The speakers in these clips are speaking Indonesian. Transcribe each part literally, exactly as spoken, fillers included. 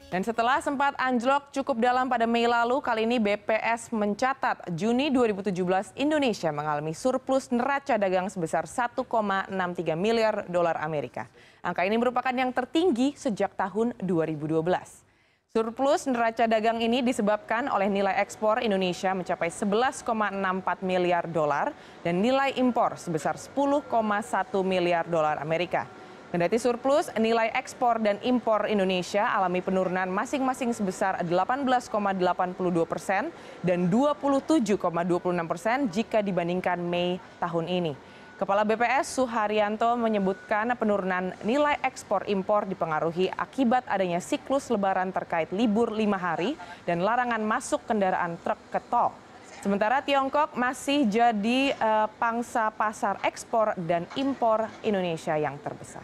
Dan setelah sempat anjlok cukup dalam pada Mei lalu, kali ini B P S mencatat Juni dua ribu tujuh belas Indonesia mengalami surplus neraca dagang sebesar satu koma enam tiga miliar dolar Amerika. Angka ini merupakan yang tertinggi sejak tahun dua ribu dua belas. Surplus neraca dagang ini disebabkan oleh nilai ekspor Indonesia mencapai sebelas koma enam empat miliar dolar dan nilai impor sebesar sepuluh koma satu miliar dolar Amerika. Kendati surplus, nilai ekspor dan impor Indonesia alami penurunan masing-masing sebesar delapan belas koma delapan dua persen dan dua puluh tujuh koma dua enam persen jika dibandingkan Mei tahun ini. Kepala B P S Suharyanto menyebutkan penurunan nilai ekspor impor dipengaruhi akibat adanya siklus lebaran terkait libur lima hari dan larangan masuk kendaraan truk ke tol. Sementara Tiongkok masih jadi uh, pangsa pasar ekspor dan impor Indonesia yang terbesar.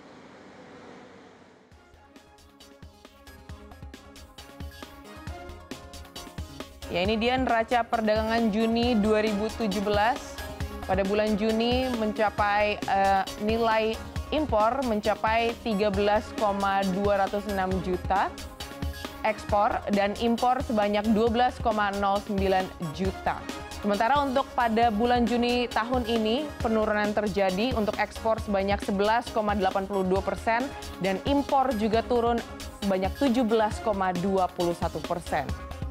Ya, ini dia neraca perdagangan Juni dua ribu tujuh belas. Pada bulan Juni mencapai uh, nilai impor mencapai tiga belas koma dua nol enam juta ekspor dan impor sebanyak dua belas koma nol sembilan juta. Sementara untuk pada bulan Juni tahun ini penurunan terjadi untuk ekspor sebanyak sebelas koma delapan dua persen dan impor juga turun sebanyak tujuh belas koma dua satu persen.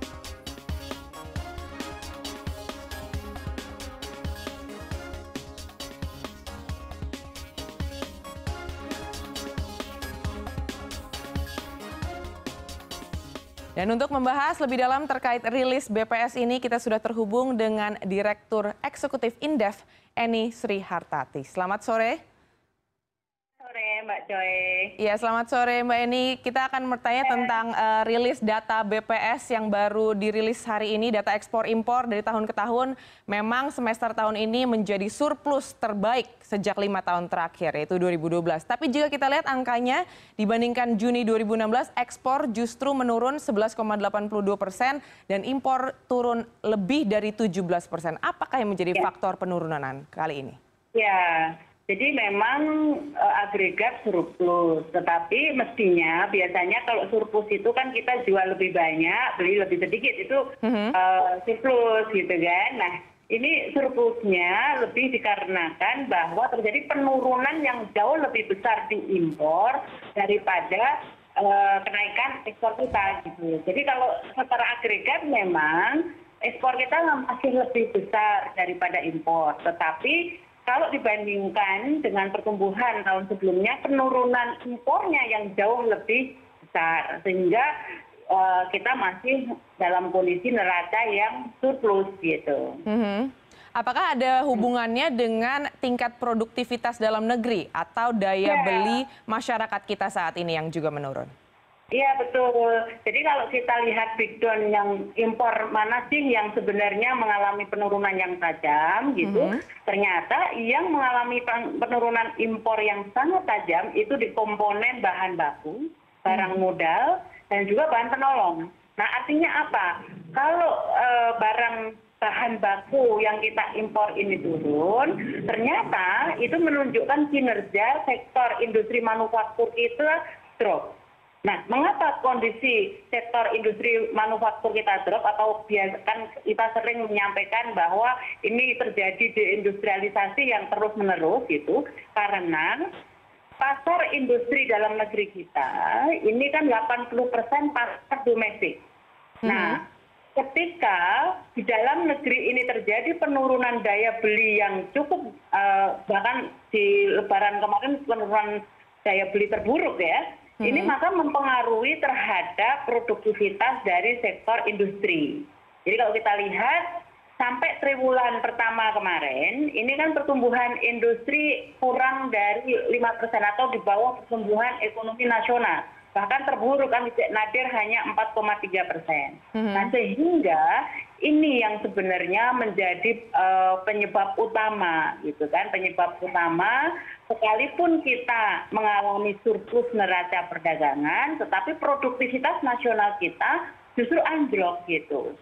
Dan untuk membahas lebih dalam terkait rilis B P S ini, kita sudah terhubung dengan Direktur Eksekutif Indef, Eni Srihartati. Selamat sore. Sore, Mbak Joy. Ya, selamat sore Mbak Eni. Kita akan bertanya tentang uh, rilis data B P S yang baru dirilis hari ini, data ekspor impor dari tahun ke tahun. Memang semester tahun ini menjadi surplus terbaik sejak lima tahun terakhir, yaitu dua ribu dua belas. Tapi jika kita lihat angkanya, dibandingkan Juni dua ribu enam belas, ekspor justru menurun sebelas koma delapan dua persen dan impor turun lebih dari tujuh belas persen. Apakah yang menjadi ya. faktor penurunan kali ini? Ya, jadi memang uh, agregat surplus, tetapi mestinya biasanya kalau surplus itu kan kita jual lebih banyak, beli lebih sedikit, itu mm-hmm. uh, surplus gitu kan. Nah, ini surplusnya lebih dikarenakan bahwa terjadi penurunan yang jauh lebih besar di impor daripada uh, kenaikan ekspor kita gitu. Jadi kalau secara agregat memang ekspor kita masih lebih besar daripada impor, tetapi kalau dibandingkan dengan pertumbuhan tahun sebelumnya, penurunan impornya yang jauh lebih besar. Sehingga uh, kita masih dalam kondisi neraca yang surplus gitu. Mm-hmm. Apakah ada hubungannya dengan tingkat produktivitas dalam negeri atau daya ya. beli masyarakat kita saat ini yang juga menurun? Iya betul. Jadi kalau kita lihat breakdown yang impor mana sih yang sebenarnya mengalami penurunan yang tajam gitu, mm-hmm. ternyata yang mengalami penurunan impor yang sangat tajam itu di komponen bahan baku, barang mm-hmm. modal, dan juga bahan penolong. Nah artinya apa? Kalau e, barang bahan baku yang kita impor ini turun, ternyata itu menunjukkan kinerja sektor industri manufaktur kita drop. Nah, mengapa kondisi sektor industri manufaktur kita drop atau biarkan kita sering menyampaikan bahwa ini terjadi deindustrialisasi yang terus-menerus gitu, karena pasar industri dalam negeri kita ini kan delapan puluh persen pasar domestik. Mm-hmm. Nah, ketika di dalam negeri ini terjadi penurunan daya beli yang cukup, uh, bahkan di Lebaran kemarin penurunan daya beli terburuk ya, hmm. ini maka mempengaruhi terhadap produktivitas dari sektor industri. Jadi kalau kita lihat sampai triwulan pertama kemarin, ini kan pertumbuhan industri kurang dari lima persen atau di bawah pertumbuhan ekonomi nasional. Bahkan terburuk kan nadir hanya empat koma tiga persen. Mm-hmm. Nah sehingga ini yang sebenarnya menjadi uh, penyebab utama gitu kan, penyebab utama sekalipun kita mengalami surplus neraca perdagangan, tetapi produktivitas nasional kita justru anjlok gitu.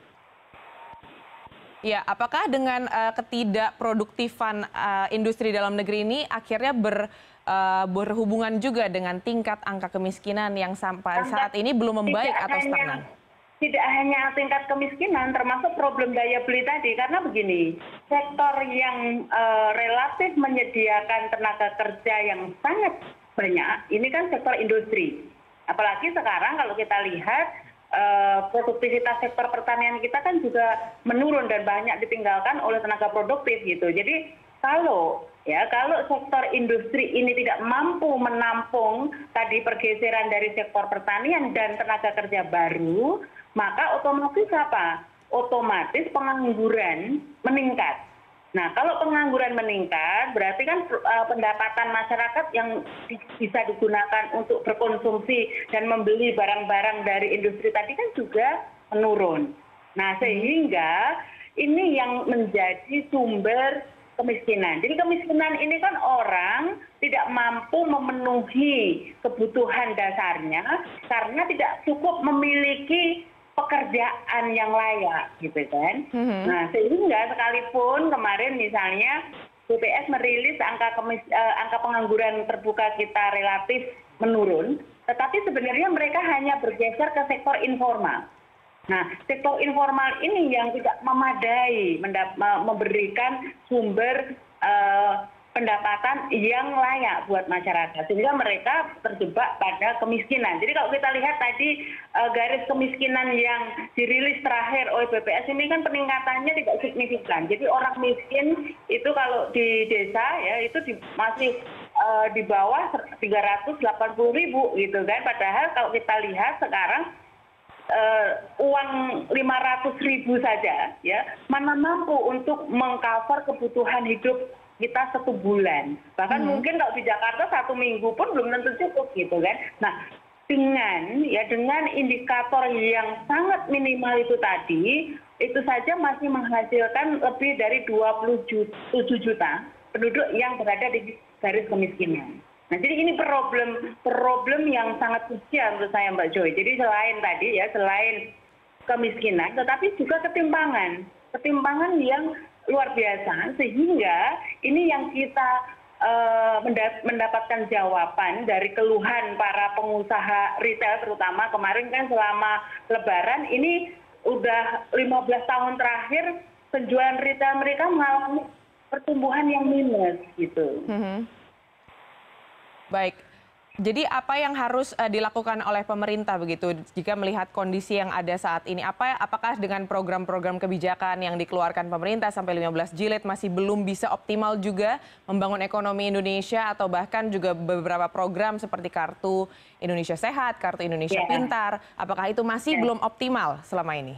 Ya, apakah dengan uh, ketidakproduktifan uh, industri dalam negeri ini akhirnya ber uh, berhubungan juga dengan tingkat angka kemiskinan yang sampai saat ini belum membaik atau stagnan. Tidak hanya tingkat kemiskinan, termasuk problem daya beli tadi. Karena begini, sektor yang uh, relatif menyediakan tenaga kerja yang sangat banyak, ini kan sektor industri. Apalagi sekarang kalau kita lihat, uh, produktivitas sektor pertanian kita kan juga menurun dan banyak ditinggalkan oleh tenaga produktif gitu. Jadi kalau ya kalau sektor industri ini tidak mampu menampung tadi pergeseran dari sektor pertanian dan tenaga kerja baru, maka otomatis apa? Otomatis pengangguran meningkat. Nah, kalau pengangguran meningkat, berarti kan uh, pendapatan masyarakat yang bisa digunakan untuk berkonsumsi dan membeli barang-barang dari industri tadi kan juga menurun. Nah, sehingga ini yang menjadi sumber kemiskinan. Jadi kemiskinan ini kan orang tidak mampu memenuhi kebutuhan dasarnya karena tidak cukup memiliki pekerjaan yang layak gitu kan. Mm-hmm. Nah, sehingga sekalipun kemarin misalnya B P S merilis angka kemis, uh, angka pengangguran terbuka kita relatif menurun, tetapi sebenarnya mereka hanya bergeser ke sektor informal. Nah, sektor informal ini yang tidak memadai memberikan sumber uh, pendapatan yang layak buat masyarakat, sehingga mereka terjebak pada kemiskinan. Jadi kalau kita lihat tadi uh, garis kemiskinan yang dirilis terakhir oleh B P S ini kan peningkatannya tidak signifikan. Jadi orang miskin itu kalau di desa ya itu di, masih uh, di bawah tiga ratus delapan puluh ribu gitu kan. Padahal kalau kita lihat sekarang Uh, uang lima ratus ribu saja ya mana mampu untuk mengcover kebutuhan hidup kita satu bulan, bahkan hmm. mungkin kalau di Jakarta satu minggu pun belum tentu cukup gitu kan. Nah, dengan ya dengan indikator yang sangat minimal itu tadi, itu saja masih menghasilkan lebih dari dua puluh tujuh juta penduduk yang berada di garis kemiskinan. Nah, jadi ini problem problem yang sangat krusial menurut saya, Mbak Joy. Jadi selain tadi ya, selain kemiskinan, tetapi juga ketimpangan. Ketimpangan yang luar biasa, sehingga ini yang kita uh, mendapatkan jawaban dari keluhan para pengusaha retail, terutama kemarin kan selama Lebaran, ini udah lima belas tahun terakhir penjualan retail mereka mengalami pertumbuhan yang minus gitu. Mm-hmm. Baik, jadi apa yang harus uh, dilakukan oleh pemerintah begitu jika melihat kondisi yang ada saat ini? Apa, apakah dengan program-program kebijakan yang dikeluarkan pemerintah sampai lima belas jilid masih belum bisa optimal juga membangun ekonomi Indonesia atau bahkan juga beberapa program seperti Kartu Indonesia Sehat, Kartu Indonesia yeah. Pintar, apakah itu masih yeah. belum optimal selama ini?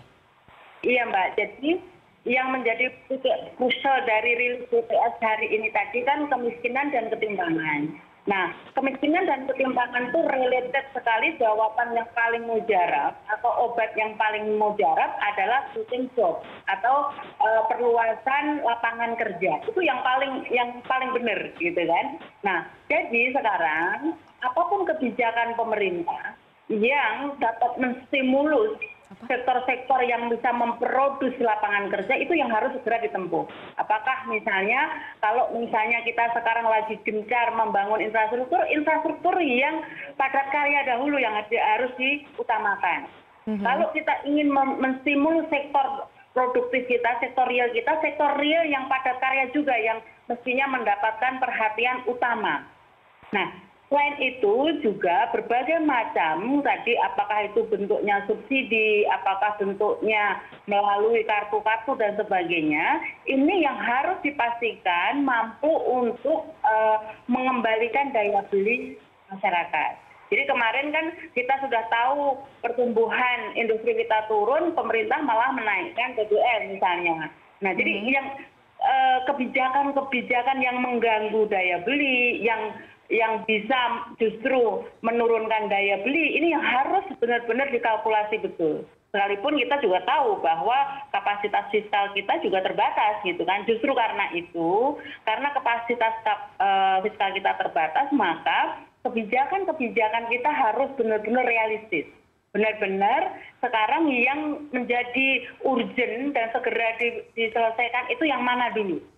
Iya Mbak, jadi yang menjadi titik krusial dari rilis B P S hari ini tadi kan kemiskinan dan ketimpangan. Nah, kemiskinan dan ketimpangan itu related sekali. Jawaban yang paling mujarab atau obat yang paling mujarab adalah creating job atau uh, perluasan lapangan kerja. Itu yang paling yang paling benar gitu kan. Nah, jadi sekarang apapun kebijakan pemerintah yang dapat menstimulus sektor-sektor yang bisa memproduksi lapangan kerja itu yang harus segera ditempuh. Apakah misalnya kalau misalnya kita sekarang lagi gencar membangun infrastruktur, infrastruktur yang padat karya dahulu yang harus diutamakan. Mm-hmm. Kalau kita ingin menstimulus sektor produktif kita, sektor real kita, sektor real yang padat karya juga yang mestinya mendapatkan perhatian utama. Nah, selain itu juga berbagai macam tadi apakah itu bentuknya subsidi, apakah bentuknya melalui kartu-kartu dan sebagainya, ini yang harus dipastikan mampu untuk uh, mengembalikan daya beli masyarakat. Jadi kemarin kan kita sudah tahu pertumbuhan industri kita turun, pemerintah malah menaikkan B B M misalnya. Nah, jadi hmm. yang uh, kebijakan-kebijakan yang mengganggu daya beli, yang yang bisa justru menurunkan daya beli, ini yang harus benar-benar dikalkulasi betul. Sekalipun kita juga tahu bahwa kapasitas fiskal kita juga terbatas gitu kan. Justru karena itu, karena kapasitas uh, fiskal kita terbatas, maka kebijakan-kebijakan kita harus benar-benar realistis. Benar-benar sekarang yang menjadi urgent dan segera diselesaikan itu yang mana dulu.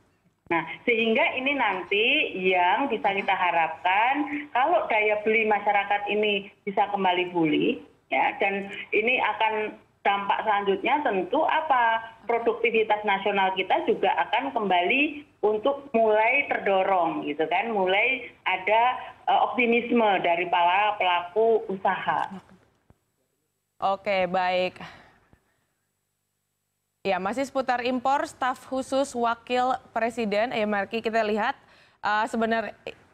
Nah, sehingga ini nanti yang bisa kita harapkan kalau daya beli masyarakat ini bisa kembali pulih, ya, dan ini akan dampak selanjutnya tentu apa? Produktivitas nasional kita juga akan kembali untuk mulai terdorong, gitu kan? Mulai ada uh, optimisme dari para pelaku usaha. Oke, baik. Ya, masih seputar impor, staf khusus wakil presiden, ya mari kita lihat uh, sebenarnya.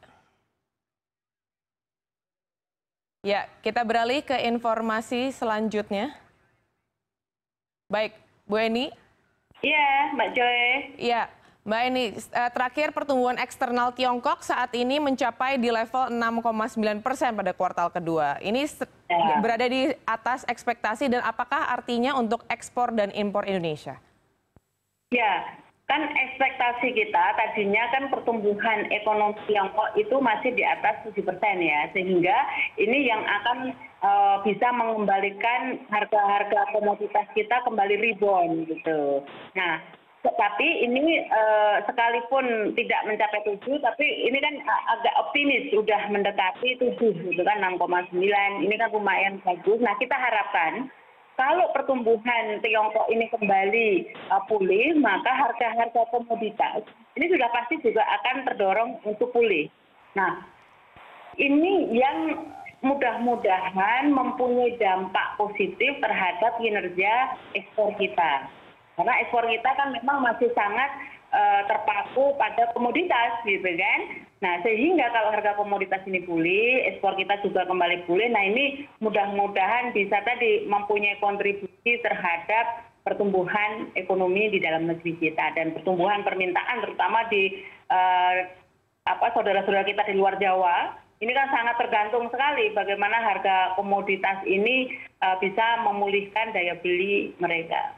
Ya, kita beralih ke informasi selanjutnya. Baik, Bu Eni. Iya, Mbak Joy. Iya, Mbak Eni, uh, terakhir pertumbuhan eksternal Tiongkok saat ini mencapai di level enam koma sembilan persen pada kuartal kedua. Ini ya. berada di atas ekspektasi dan apakah artinya untuk ekspor dan impor Indonesia? Ya, kan ekspektasi kita tadinya kan pertumbuhan ekonomi Tiongkok itu masih di atas tujuh persen ya, sehingga ini yang akan uh, bisa mengembalikan harga-harga komoditas kita kembali rebound gitu. Nah, tapi ini uh, sekalipun tidak mencapai tujuh, tapi ini kan agak optimis, sudah mendekati tujuh gitu kan, enam koma sembilan, ini kan lumayan bagus. Nah, kita harapkan kalau pertumbuhan Tiongkok ini kembali uh, pulih, maka harga-harga komoditas ini sudah pasti juga akan terdorong untuk pulih. Nah, ini yang mudah-mudahan mempunyai dampak positif terhadap kinerja ekspor kita. Karena ekspor kita kan memang masih sangat uh, terpaku pada komoditas, gitu kan. Nah, sehingga kalau harga komoditas ini pulih, ekspor kita juga kembali pulih. Nah, ini mudah-mudahan bisa tadi mempunyai kontribusi terhadap pertumbuhan ekonomi di dalam negeri kita dan pertumbuhan permintaan, terutama di uh, apa saudara-saudara kita di luar Jawa. Ini kan sangat tergantung sekali bagaimana harga komoditas ini uh, bisa memulihkan daya beli mereka.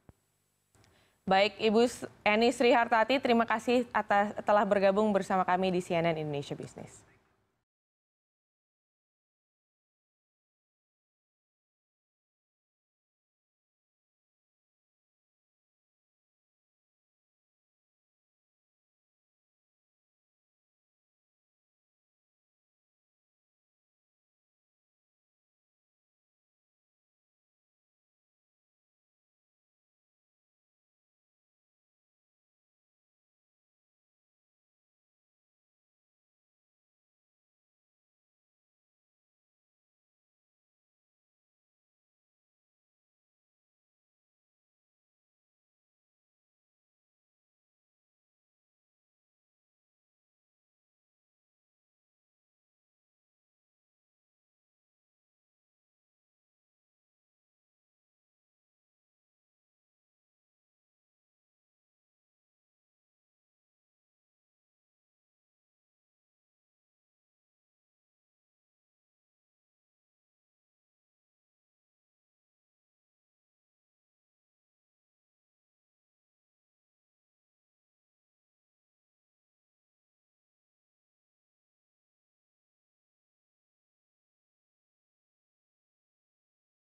Baik, Ibu Eni Sri Hartati, terima kasih atas telah bergabung bersama kami di C N N Indonesia Business.